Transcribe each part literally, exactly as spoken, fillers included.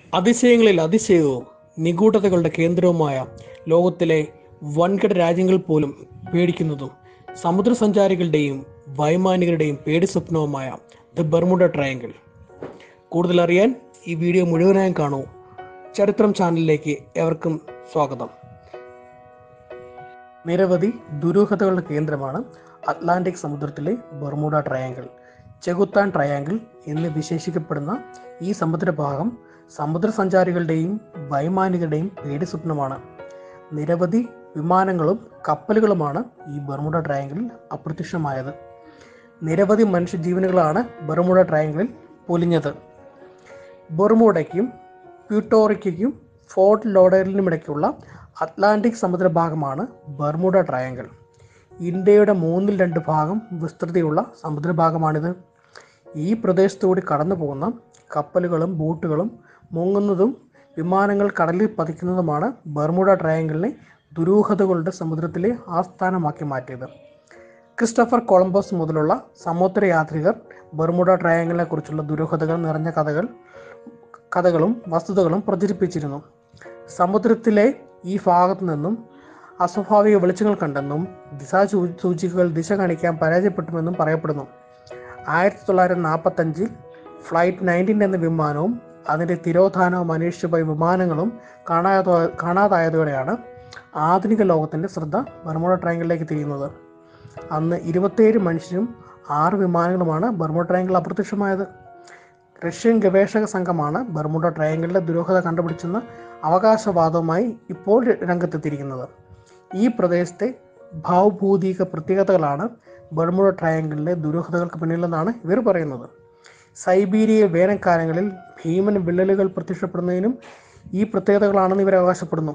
അതിശയങ്ങളിൽ അതിശയവും നിഗൂഢതകളുടെ കേന്ദ്രവുമായ ലോകത്തിലെ വൻകിട രാജ്യങ്ങൾ പോലും പേടിക്കുന്നതും സമുദ്രസഞ്ചാരികളുടെയും വൈമാനികരുടെയും പേടി സ്വപ്നവുമായ ദ ബർമുഡ ട്രയാങ്കിൾ. കൂടുതൽ അറിയാൻ ഈ വീഡിയോ മുഴുവനായും കാണൂ. ചരിത്രം ചാനലിലേക്ക് ഏവർക്കും സ്വാഗതം. നിരവധി ദുരൂഹതകളുടെ കേന്ദ്രമാണ് അറ്റ്ലാന്റിക് സമുദ്രത്തിലെ ബർമുഡ ട്രയാങ്കിൾ. ചെകുത്താൻ ട്രയാങ്കിൾ എന്ന് വിശേഷിക്കപ്പെടുന്ന ഈ സമുദ്രഭാഗം സമുദ്രസഞ്ചാരികളുടെയും വൈമാനികരുടെയും പേടി സ്വപ്നമാണ്. നിരവധി വിമാനങ്ങളും കപ്പലുകളുമാണ് ഈ ബർമുഡ ട്രയാങ്കിളിൽ അപ്രത്യക്ഷമായത്. നിരവധി മനുഷ്യജീവനുകളാണ് ബർമുഡ ട്രയാങ്കിളിൽ പൊലിഞ്ഞത്. ബർമുഡയ്ക്കും പ്യൂട്ടോറിക്കയ്ക്കും ഫോർട്ട് ലോഡർഡലിനുമിടയ്ക്കുള്ള അറ്റ്ലാന്റിക് സമുദ്രഭാഗമാണ് ബർമുഡ ട്രയാങ്കിൾ. ഇന്ത്യയുടെ മൂന്നിൽ രണ്ട് ഭാഗം വിസ്തൃതിയുള്ള സമുദ്രഭാഗമാണിത്. ഈ പ്രദേശത്തുകൂടി കടന്നു പോകുന്ന കപ്പലുകളും ബോട്ടുകളും മുങ്ങുന്നതും വിമാനങ്ങൾ കടലിൽ പതിക്കുന്നതുമാണ് ബർമുഡ ട്രയാങ്കിളിനെ ദുരൂഹതകളുടെ സമുദ്രത്തിലെ ആസ്ഥാനമാക്കി മാറ്റിയത്. ക്രിസ്റ്റഫർ കൊളംബസ് മുതലുള്ള സമുദ്ര യാത്രികർ ബർമുഡ ട്രയാങ്കിളിനെ കുറിച്ചുള്ള ദുരൂഹതകൾ നിറഞ്ഞ കഥകൾ കഥകളും വസ്തുതകളും പ്രചരിപ്പിച്ചിരുന്നു. സമുദ്രത്തിലെ ഈ ഭാഗത്തു നിന്നും അസ്വാഭാവിക വെളിച്ചങ്ങൾ കണ്ടെന്നും ദിശാ സൂചികകൾ ദിശ കാണിക്കാൻ പരാജയപ്പെട്ടുവെന്നും പറയപ്പെടുന്നു. ആയിരത്തി തൊള്ളായിരത്തി നാൽപ്പത്തഞ്ചിൽ ഫ്ലൈറ്റ് നയൻറ്റീൻ എന്ന വിമാനവും അതിൻ്റെ തിരോധാനവും അന്വേഷിച്ചു പോയ വിമാനങ്ങളും കാണാത കാണാതായതോടെയാണ് ആധുനിക ലോകത്തിൻ്റെ ശ്രദ്ധ ബർമുഡ ട്രയാങ്കിളിലേക്ക് തിരിയുന്നത്. അന്ന് ഇരുപത്തിയേഴ് മനുഷ്യരും ആറ് വിമാനങ്ങളുമാണ് ബർമുഡ ട്രയാങ്കിൾ അപ്രത്യക്ഷമായത്. റഷ്യൻ ഗവേഷക സംഘമാണ് ബർമുഡ ട്രയാങ്കിളിലെ ദുരൂഹത കണ്ടുപിടിച്ചെന്ന അവകാശവാദവുമായി ഇപ്പോൾ രംഗത്തെത്തിയിരിക്കുന്നത്. ഈ പ്രദേശത്തെ ഭൗഭൂതിക പ്രത്യേകതകളാണ് ബർമുഡ ട്രയാങ്കിളിലെ ദുരൂഹതകൾക്ക് പിന്നിലെന്നാണ് ഇവർ പറയുന്നത്. സൈബീരിയ വേനൽക്കാലങ്ങളിൽ ഭീമൻ വിള്ളലുകൾ പ്രത്യക്ഷപ്പെടുന്നതിനും ഈ പ്രത്യേകതകളാണെന്ന് ഇവർ അവകാശപ്പെടുന്നു.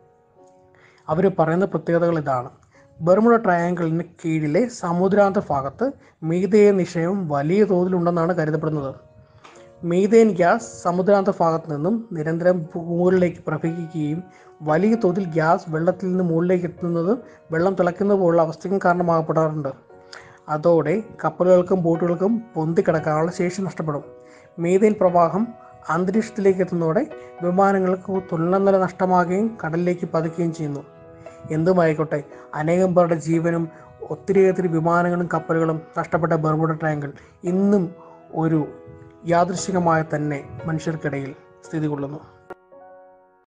അവർ പറയുന്ന പ്രത്യേകതകൾ ഇതാണ്: ബർമുഡ ട്രയാങ്കിളിന് കീഴിലെ സമുദ്രാന്തർ ഭാഗത്ത് മീഥേൻ നിക്ഷയം വലിയ തോതിലുണ്ടെന്നാണ് കരുതപ്പെടുന്നത്. മീഥേൻ ഗ്യാസ് സമുദ്രാന്തർ ഭാഗത്ത് നിന്നും നിരന്തരം മുകളിലേക്ക് പ്രവഹിക്കുകയും വലിയ തോതിൽ ഗ്യാസ് വെള്ളത്തിൽ നിന്ന് മുകളിലേക്ക് എത്തുന്നത് വെള്ളം തിളയ്ക്കുന്നത് പോലുള്ള അവസ്ഥയ്ക്കും കാരണമാകപ്പെടാറുണ്ട്. അതോടെ കപ്പലുകൾക്കും ബോട്ടുകൾക്കും പൊന്തിക്കിടക്കാനുള്ള ശേഷി നഷ്ടപ്പെടും. മീഥേൻ പ്രവാഹം അന്തരീക്ഷത്തിലേക്ക് എത്തുന്നതോടെ വിമാനങ്ങൾക്ക് തുലനനില നഷ്ടമാകുകയും കടലിലേക്ക് പതിക്കുകയും ചെയ്യുന്നു. എന്തുമായിക്കോട്ടെ, അനേകം പേരുടെ ജീവനും ഒത്തിരിയൊത്തിരി വിമാനങ്ങളും കപ്പലുകളും നഷ്ടപ്പെട്ട ബർമുഡ ട്രയാങ്കിൾ ഇന്നും ഒരു യാദൃശ്ചികമായി തന്നെ മനുഷ്യർക്കിടയിൽ സ്ഥിതി കൊള്ളുന്നു.